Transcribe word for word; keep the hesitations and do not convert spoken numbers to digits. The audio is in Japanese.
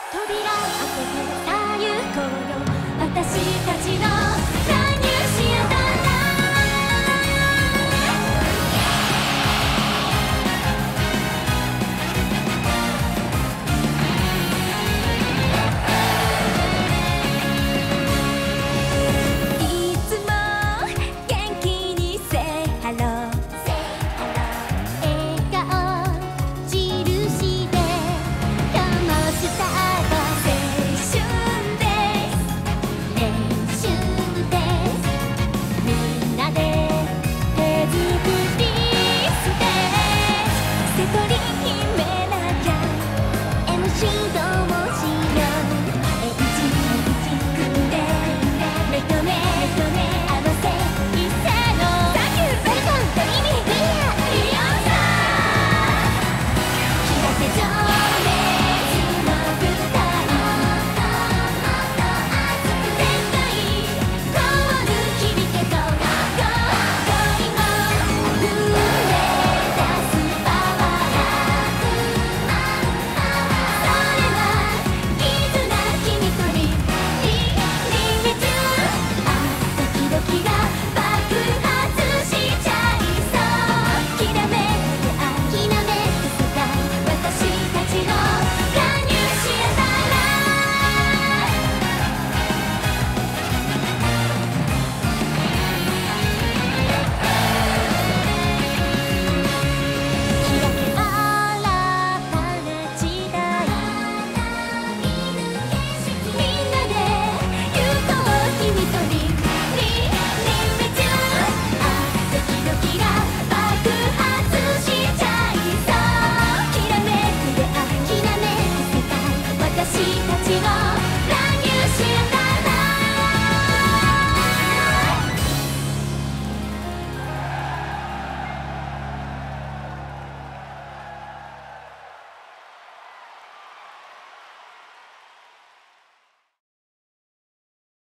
扉開けてさあ行こうよ私たちの乱入し合ったいつも元気にせハロー笑顔印で灯スタート青春です練習ですみんなで手作りステージ瀬戸り決めなきゃ エムシー どうしようエイジイチ組んで目と目合わせ一斉のサンキューウェルカムドリーミーウィーアービヨンド知らせ状